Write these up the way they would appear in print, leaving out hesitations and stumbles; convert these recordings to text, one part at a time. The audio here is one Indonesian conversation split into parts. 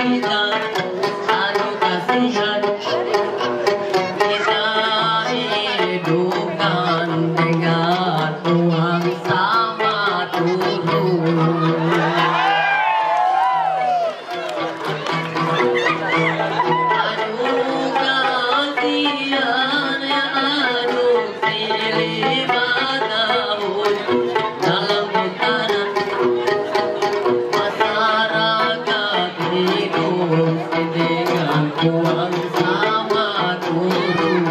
kita, aduh kasihan. Kita hidupkan dengan uang sama turun. Aduh kasihan ya, aduh silih tahun dalam putaran masyarakat hidup dengan uang sama turun.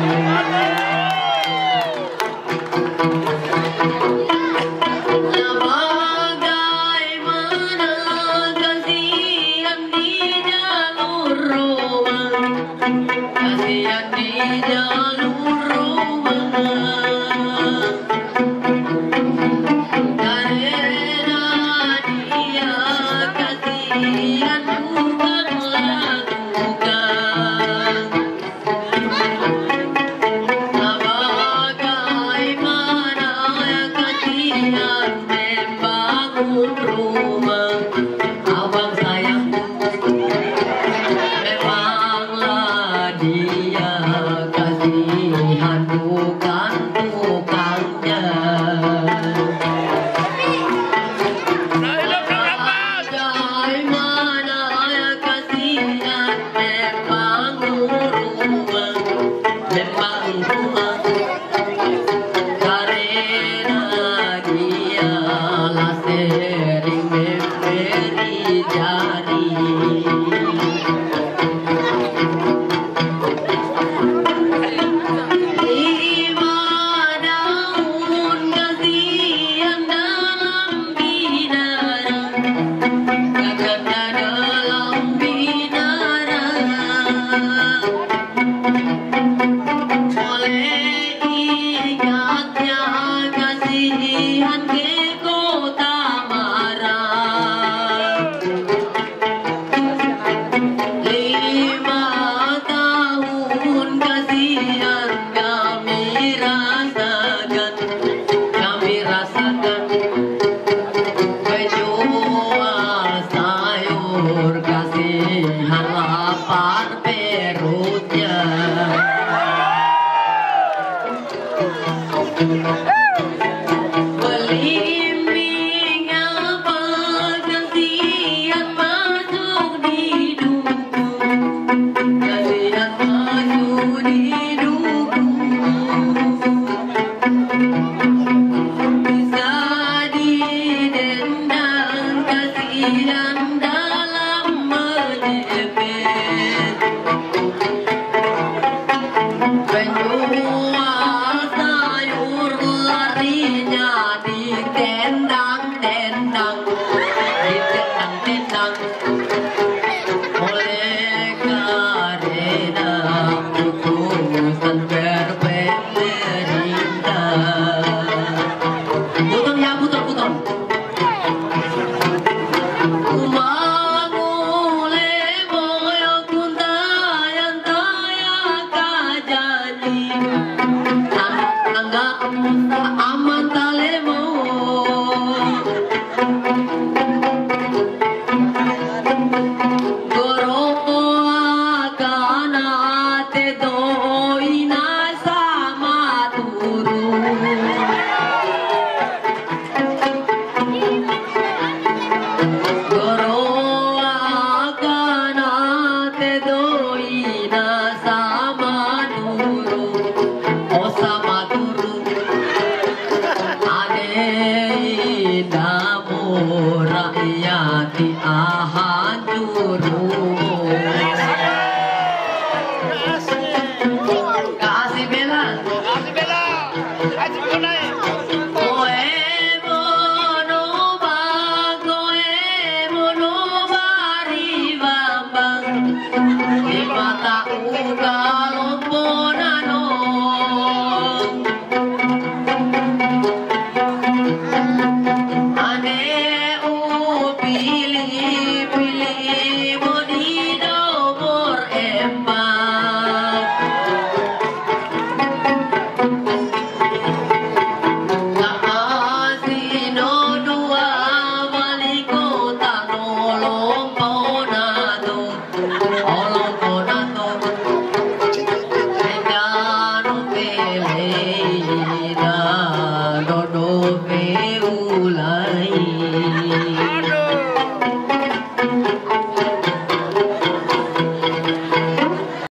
Bagaimana kasihan di jalur ruang, kasihan di jalur ruang, karena dia kasihan bukan lakukan. Bagaimana kasihan membangun rumah, abang sayangku, memanglah dia kasihan bukan tukangnya. Bagaimana kasihan membangun rumah, membangun rumah, karena dia lah sering memberi jari. Lima daun kasihan dalam bidara, kakaknya dalam bidara. Oleh ingatnya kasihan ke kota marah. 5 tahun kasihan kami rasakan, menjual sayur kasihan lapar perutnya. Belimbing apa kasihan masuk di dukun, kasihan masuk di dukun. Bisa didendang kasihan dalam menyepet, penjual sayur larinya ditendang-tendang, ditendang-tendang. Oleh karena putusan berpemerintah. Puton ya, puton. Mangule boyo kuntayan taya kajani, tangga aman talemo. Goro akana te doina sama turun. Goro akana te doina sama turun, oh sama turun. Ade namu rakyati ahan juru.